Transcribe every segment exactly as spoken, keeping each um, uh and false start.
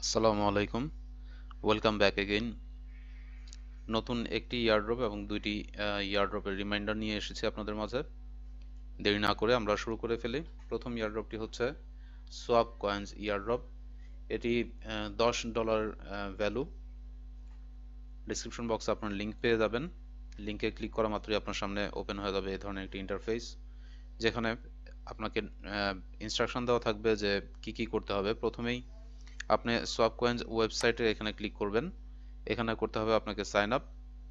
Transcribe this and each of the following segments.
আসসালামু আলাইকুম, welcome back again. নতুন একটি ইয়ারড্রপ এবং দুইটি ইয়ারড্রপের রিমাইন্ডার নিয়ে এসেছি আপনাদের মাঝে। দেরি না করে আমরা শুরু করে ফেলি। প্রথম ইয়ারড্রপটি হচ্ছে সোয়াপকয়েন্স ইয়ারড্রপ। এটি দশ ডলার ভ্যালু। ডিসক্রিপশন বক্সে আপনার লিঙ্ক পেয়ে যাবেন। লিঙ্কে ক্লিক করা মাত্রই আপনার সামনে ওপেন হয়ে যাবে এই ধরনের একটি ইন্টারফেস, যেখানে আপনাকে ইনস্ট্রাকশন দেওয়া থাকবে যে কি কি করতে হবে। প্রথমেই আপনি সোয়াপকয়েন্স ওয়েবসাইটে এখানে ক্লিক করবেন। এখানে করতে হবে আপনাকে সাইন আপ।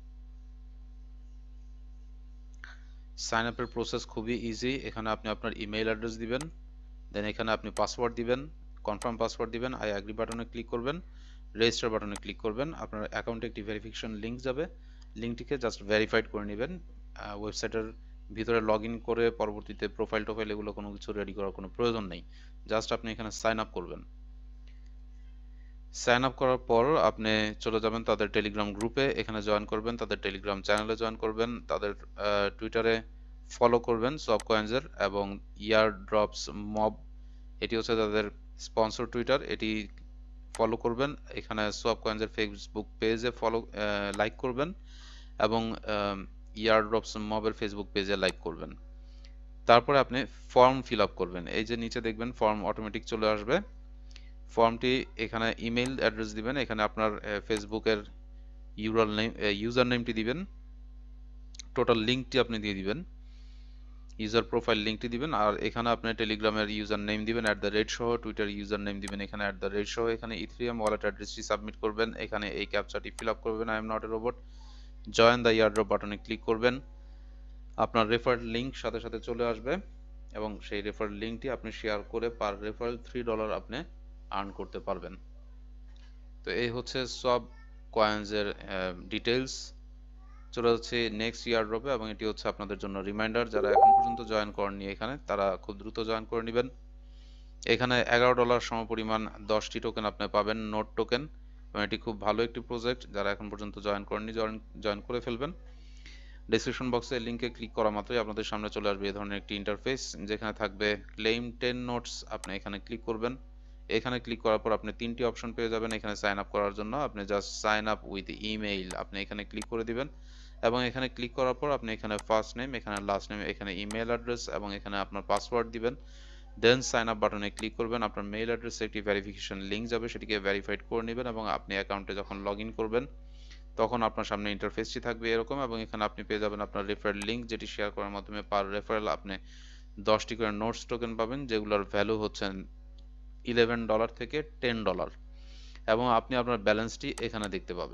সাইন আপের প্রসেস খুবই ইজি। এখানে আপনি আপনার ইমেইল অ্যাড্রেস দিবেন, দেন এখানে আপনি পাসওয়ার্ড দিবেন, কনফার্ম পাসওয়ার্ড দিবেন, আই অ্যাগ্রি বাটনে ক্লিক করবেন, রেজিস্টার বাটনে ক্লিক করবেন। আপনার অ্যাকাউন্টে একটি ভেরিফিকেশন লিঙ্ক যাবে, লিঙ্কটিকে জাস্ট ভেরিফাইড করে নেবেন। ওয়েবসাইটের ভিতরে লগ ইন করে পরবর্তীতে প্রোফাইল টোফাইল এগুলো কোনো কিছু রেডি করার কোনো প্রয়োজন নেই। জাস্ট আপনি এখানে সাইন আপ করবেন। সাইন আপ করার পর আপনি চলে যাবেন তাদের টেলিগ্রাম গ্রুপে, এখানে জয়েন করবেন, তাদের টেলিগ্রাম চ্যানেলে জয়েন করবেন, তাদের টুইটারে ফলো করবেন সোয়াপকয়েন্সের, এবং ইয়ারড্রপস মব এটি হচ্ছে তাদের স্পন্সর টুইটার, এটি ফলো করবেন। এখানে সোয়াপকয়েন্সের ফেসবুক পেজে ফলো লাইক করবেন, এবং ইয়ারড্রপস মবের ফেসবুক পেজে লাইক করবেন। তারপরে আপনি ফর্ম ফিল আপ করবেন। এই যে নিচে দেখবেন ফর্ম অটোমেটিক চলে আসবে। ফর্মটি এখানে ইমেল অ্যাড্রেস দিবেন, এখানে আপনার ফেসবুকের ইউআরএল নেম ইউজার নেমটি দিবেন, টোটাল লিঙ্কটি আপনি দিয়ে দিবেন, ইউজার প্রোফাইল লিঙ্কটি দিবেন, আর এখানে আপনি টেলিগ্রামের ইউজার নেম দিবেন অ্যাট দ্য রেট সহ, টুইটার ইউজার নেম দিবেন এখানে অ্যাট দ্য রেট সহ, এখানে ইথেরিয়াম ওয়ালেট অ্যাড্রেসটি সাবমিট করবেন, এখানে এই ক্যাপচাটি ফিল আপ করবেন, I am not a robot, join the airdrop বাটনে ক্লিক করবেন। আপনার রেফারেল লিঙ্ক সাথে সাথে চলে আসবে, এবং সেই রেফারেল লিঙ্কটি আপনি শেয়ার করে পার রেফারেল থ্রি ডলার আপনি আর্ন করতে পারবেন। তো এই হচ্ছে সব কয়েন্সের ডিটেলস। চলে যাচ্ছে নেক্সট ইয়ারড্রপে, এবং এটি হচ্ছে আপনাদের জন্য রিমাইন্ডার, যারা এখন পর্যন্ত জয়েন করেননি এখানে, তারা খুব দ্রুত জয়েন করে নেবেন। এখানে এগারো ডলার সমপরিমাণ দশটি টোকেন আপনি পাবেন, নোট টোকেন, এবং এটি খুব ভালো একটি প্রজেক্ট। যারা এখন পর্যন্ত জয়েন করেননি জয়েন জয়েন করে ফেলবেন। ডেসক্রিপশন বক্সে লিঙ্কে ক্লিক করা মাত্রই আপনাদের সামনে চলে আসবে এই ধরনের একটি ইন্টারফেস, যেখানে থাকবে ক্লেম টেন নোটস। আপনি এখানে ক্লিক করবেন। এখানে ক্লিক করার পর আপনি তিনটি অপশন পেয়ে যাবেন। এখানে সাইন আপ করার জন্য আপনি just sign up with email আপনি এখানে ক্লিক করে দিবেন, এবং এখানে ক্লিক করার পর আপনি এখানে ফার্স্ট নেম, এখানে লাস্ট নেম, এখানে ইমেল অ্যাড্রেস, এবং এখানে আপনার পাসওয়ার্ড দিবেন। দেন সাইন আপ বাটনে ক্লিক করবেন। আপনার মেইল অ্যাড্রেসে একটি ভেরিফিকেশন লিঙ্ক যাবে, সেটিকে ভেরিফাইড করে নেবেন, এবং আপনি অ্যাকাউন্টে যখন লগ ইন করবেন তখন আপনার সামনে ইন্টারফেসটি থাকবে এরকম, এবং এখানে আপনি পেয়ে যাবেন আপনার রেফারেল লিঙ্ক, যেটি শেয়ার করার মাধ্যমে পার রেফারেল আপনি দশটি করে নোটস টোকেন পাবেন, যেগুলোর ভ্যালু হচ্ছে ইলেভেন ডলার থেকে টেন ডলার, এবং আপনি আপনার ব্যালেন্সটি এখানে দেখতে পাবেন।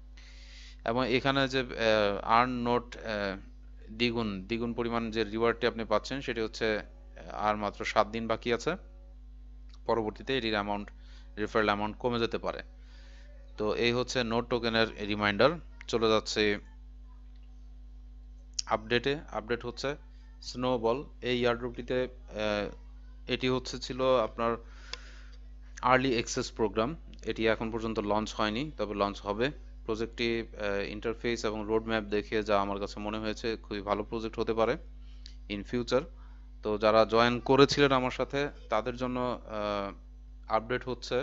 এবং এখানে যে আর্ন নোট দ্বিগুণ দ্বিগুণ পরিমাণ যে রিওয়ার্ডটি আপনি পাচ্ছেন, সেটি হচ্ছে আর মাত্র সাত দিন বাকি আছে। পরবর্তীতে এটির অ্যামাউন্ট, রেফারেল অ্যামাউন্ট কমে যেতে পারে। তো এই হচ্ছে নোট টোকেনের রিমাইন্ডার। চলে যাচ্ছে আপডেটে। আপডেট হচ্ছে স্নোবল। এই ইয়ারড্রপটিতে এটি হচ্ছে ছিল আপনার আর্লি অ্যাক্সেস প্রোগ্রাম। এটি এখন পর্যন্ত লঞ্চ হয়নি, তবে লঞ্চ হবে। প্রজেক্টটি ইন্টারফেস এবং রোড ম্যাপ দেখে যা আমার কাছে মনে হয়েছে খুবই ভালো প্রজেক্ট হতে পারে ইন ফিউচার। তো যারা জয়েন করেছিলেন আমার সাথে, তাদের জন্য আপডেট হচ্ছে,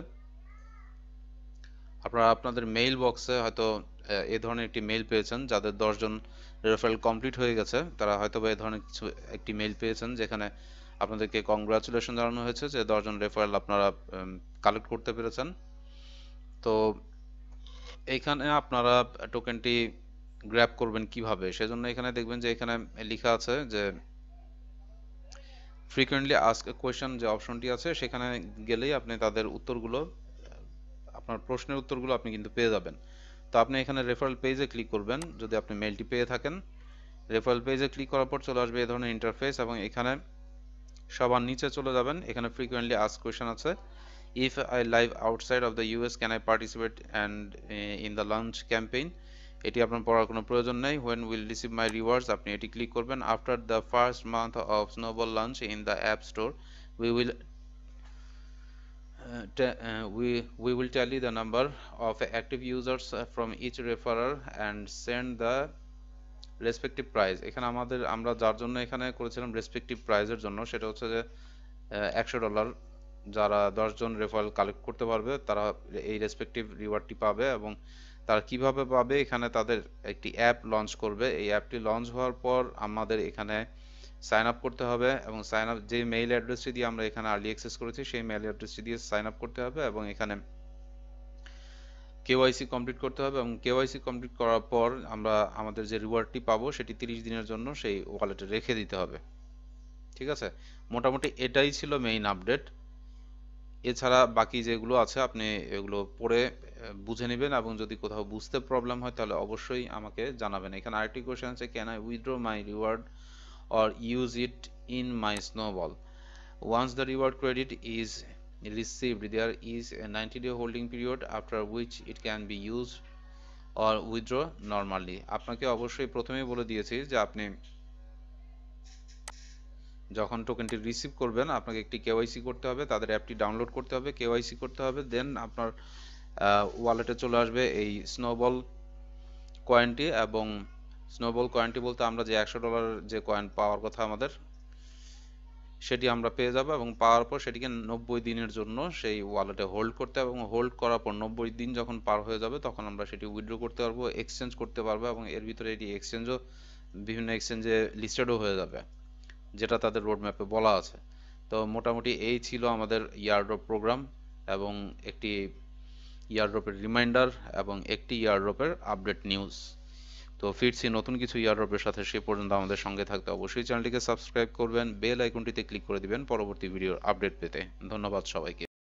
আপনারা আপনাদের মেইল বক্সে হয়তো এই ধরনের একটি মেইল পেয়েছেন। যাদের দশজন রেফারেল কমপ্লিট হয়ে গেছে, তারা হয়তো বা এই ধরনের কিছু একটি মেইল পেয়েছেন, যেখানে আপনাদেরকে কংগ্রাচুলেশন জানানো হয়েছে যে দশজন রেফারেল আপনারা কালেক্ট করতে পেরেছেন। তো এইখানে আপনারা টোকেনটি গ্র্যাব করবেন কিভাবে, সেজন্য এখানে দেখবেন যে এখানে লেখা আছে যে ফ্রিকোয়েন্টলি আস্ক কোয়েশ্চেন যে অপশনটি আছে, সেখানে গেলেই আপনি তাদের উত্তরগুলো, আপনার প্রশ্নের উত্তরগুলো আপনি কিন্তু পেয়ে যাবেন। তো আপনি এখানে রেফারেল পেজে ক্লিক করবেন যদি আপনি মেইলটি পেয়ে থাকেন। রেফারেল পেজে ক্লিক করার পর চলে আসবে এই ধরনের ইন্টারফেস, এবং এখানে সবার নিচে চলে যাবেন, এখানে ফ্রিকোয়েন্টলি আস্ক কোয়েশ্চেন আছে। If I live outside of the US can I participate and in the launch campaign. এটি আপনার পড়ার কোনো প্রয়োজন নেই। When will receive my rewards, আপনি এটি ক্লিক করবেন। After the first month of Snowball launch in the app store, we will Uh, uh, we we will tally the number of active users uh, from each referrer and send the respective price. এখানে আমাদের আমরা যার জন্য এখানে করেছিলাম respective প্রাইজের জন্য, সেটা হচ্ছে যে একশো ডলার যারা দশ জন রেফারেল কালেক্ট করতে পারবে তারা এই রেসপেক্টিভ রিওয়ার্ডটি পাবে। এবং তারা কিভাবে পাবে, এখানে তাদের একটি অ্যাপ লঞ্চ করবে। এই অ্যাপটি লঞ্চ হওয়ার পর আমাদের এখানে সাইন আপ করতে হবে, এবং সাইন আপ যে মেইল অ্যাড্রেসটি দিয়ে আমরা এখানে আর্লি অ্যাক্সেস করেছি সেই মেইল অ্যাড্রেসটি দিয়ে সাইন আপ করতে হবে, এবং এখানে কেওয়াইসি কমপ্লিট করতে হবে। এবং কেওয়াইসি কমপ্লিট করার পর আমরা আমাদের যে রিওয়ার্ডটি পাবো সেটি তিরিশ দিনের জন্য সেই ওয়ালেটে রেখে দিতে হবে। ঠিক আছে, মোটামুটি এটাই ছিল মেইন আপডেট। এছাড়া বাকি যেগুলো আছে আপনি এগুলো পড়ে বুঝে নেবেন, এবং যদি কোথাও বুঝতে প্রবলেম হয় তাহলে অবশ্যই আমাকে জানাবেন। এখানে আরেকটি কোয়েশ্চেন আছে, can I withdraw my reward or use it in my snowball? Once the reward credit is received, there is a ninety day holding period after which it can be used or withdraw normally. আপনাকে অবশ্যই প্রথমেই বলে দিয়েছি যে আপনি যখন টোকেনটি receive করবেন আপনাকে একটি কেওয়াইসি করতে হবে, তাদের অ্যাপটি ডাউনলোড করতে হবে, কেওয়াইসি করতে হবে, দেন আপনার ওয়ালেটে চলে আসবে এই স্নোবল কয়েনটি। এবং স্নোবল কয়েনটি বলতে আমরা যে একশো ডলার যে কয়েন পাওয়ার কথা আমাদের, সেটি আমরা পেয়ে যাব। এবং পাওয়ার পর সেটিকে নব্বই দিনের জন্য সেই ওয়ালেটে হোল্ড করতে হবে, এবং হোল্ড করার পর নব্বই দিন যখন পার হয়ে যাবে তখন আমরা সেটি উইথড্র করতে পারবো, এক্সচেঞ্জ করতে পারবো, এবং এর ভিতরে এটি এক্সচেঞ্জও বিভিন্ন এক্সচেঞ্জে লিস্টেডও হয়ে যাবে, যেটা তাদের রোড ম্যাপে বলা আছে। তো মোটামুটি এই ছিল আমাদের ইয়ারড্রপ প্রোগ্রাম, এবং একটি ইয়ারড্রপের রিমাইন্ডার এবং একটি ইয়ারড্রপের আপডেট নিউজ। তো ফিরছি নতুন কিছু ইয়ারড্রপের সাথে, সে পর্যন্ত আমাদের সঙ্গে থাকতে অবশ্যই চ্যানেলটিকে সাবস্ক্রাইব করবেন, বেল আইকনটিতে ক্লিক করে দিবেন পরবর্তী ভিডিওর আপডেট পেতে। ধন্যবাদ সবাইকে।